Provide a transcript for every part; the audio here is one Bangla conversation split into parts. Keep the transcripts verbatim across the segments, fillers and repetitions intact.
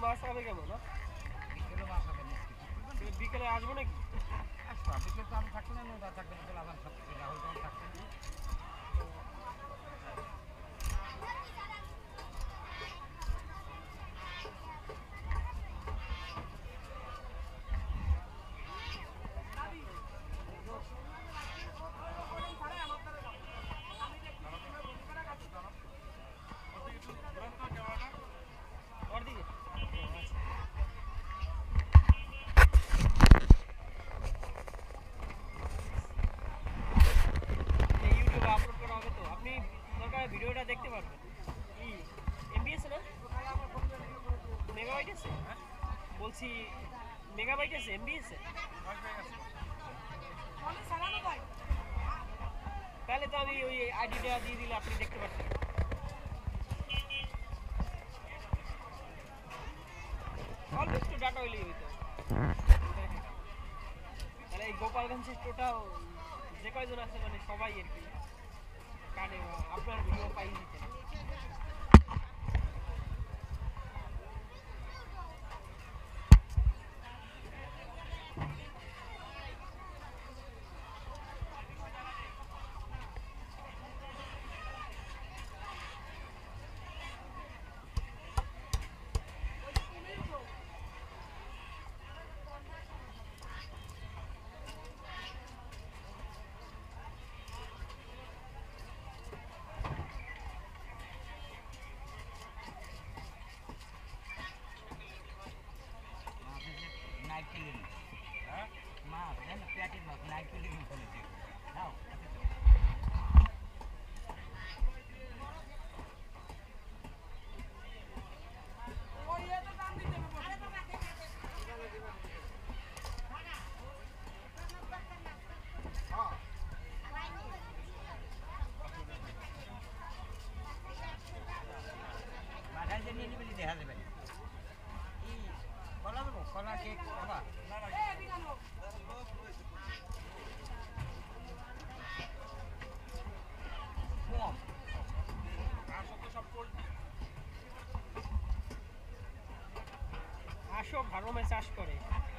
মাছ হবে কেমন না? বিকেলে মাছ হবে না। বিকেলে আসবো নাকি? আসবা, বিকেলে তো আমি থাকবো না, নৌকা থাকবে, বিকেলে আবার থাকবে, রাহুল তখন থাকবে না। ভিডিওটা দেখতে পারবেন। কি এমবিএস না মেগাবাইট আছে? বলছি মেগাবাইট আছে এমবিএস তাহলে তো আমি ওই আইডিটা দিয়ে দিলে আপনি দেখতে পাচ্ছেন। অল্প একটু ডাটা হইলেই হইতো। তাহলে এই গোপালগঞ্জের টোটাল যে কয়জন আছে মানে সবাই আর কি কানে আপনার ভিডিও পাই দিতে। দেখা যাবে কলা দেবো কলা কেক আবার কম আসো ভারমে চাষ করে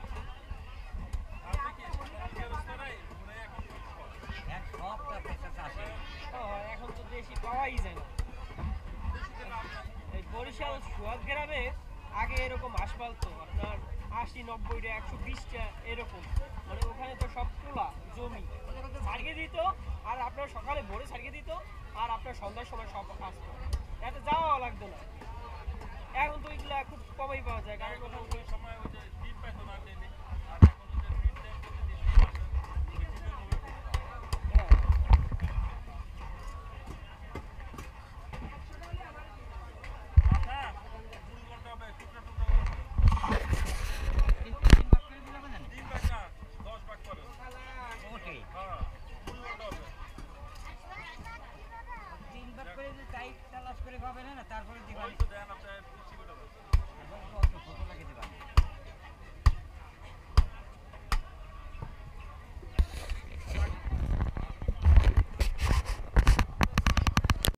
এখন তো দেশি পাওয়াই যায় না। এই বরিশাল সোহাগ গ্রামে আগে এরকম হাঁস পালতো আপনার আশি নব্বইটা একশো বিশটা এরকম, মানে ওখানে তো সব খোলা জমি ছাড়িয়ে দিত আর আপনার সকালে ভোরে ছাড়িয়ে দিত আর আপনার সন্ধ্যার সময় সব আসতো, এতে যাওয়া লাগতো না। এখন তো এগুলো খুব কমই পাওয়া যায় কারণ